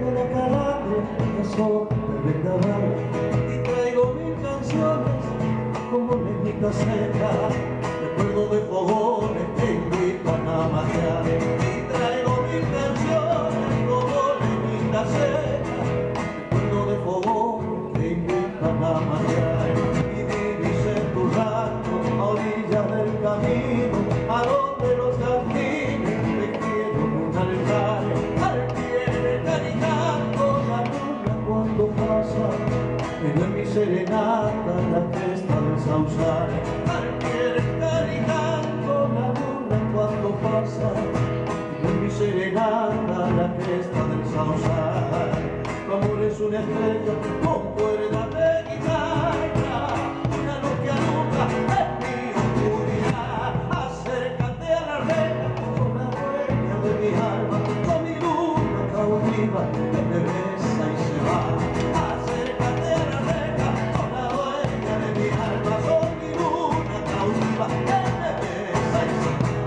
de la calandria, la sombra del vendaval, y traigo mis canciones como leñita seca, recuerdo de fogones que invitan a matear, y traigo mis canciones como leñita seca, recuerdo de fogones que invitan a matear, y divisen tu rancho a orillas del camino, a donde los jardines te quieren un altar, al pie de caminando la luna cuando pasa, pero en mi serenata la cresta del sausal, al pie de caminando la luna cuando pasa, pero en mi serenata la cresta del sausal, tu amor es una estrella con cuerdas de guitarra, una luz que alumbra en mi oscuridad, acércate a la reina, con la dueña de mi alma, con mi luna cautiva que me besa y se va, acércate a la reina, con la dueña de mi alma, con mi luna cautiva que me besa y se va.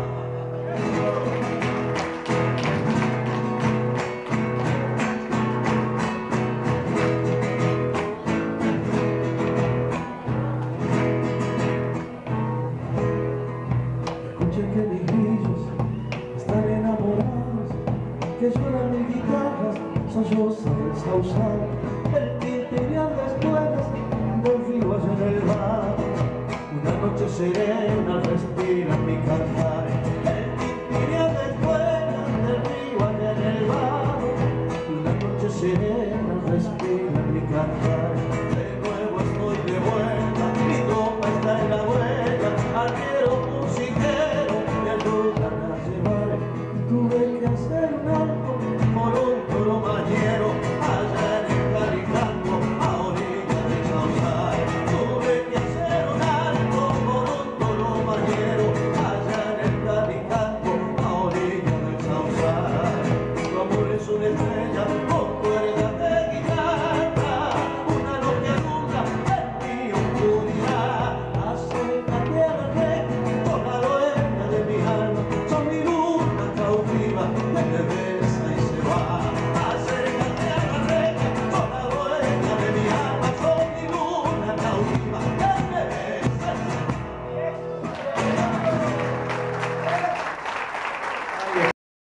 Escuchen que mis grillos están enamorados, que lloran mis guitarras, sollozan del sausal, el tintinear de espuelas del río allá en el bar. Una noche serena respira mi cantar, el tintinear de espuelas del río allá en el bar. Una noche serena respira mi cantar.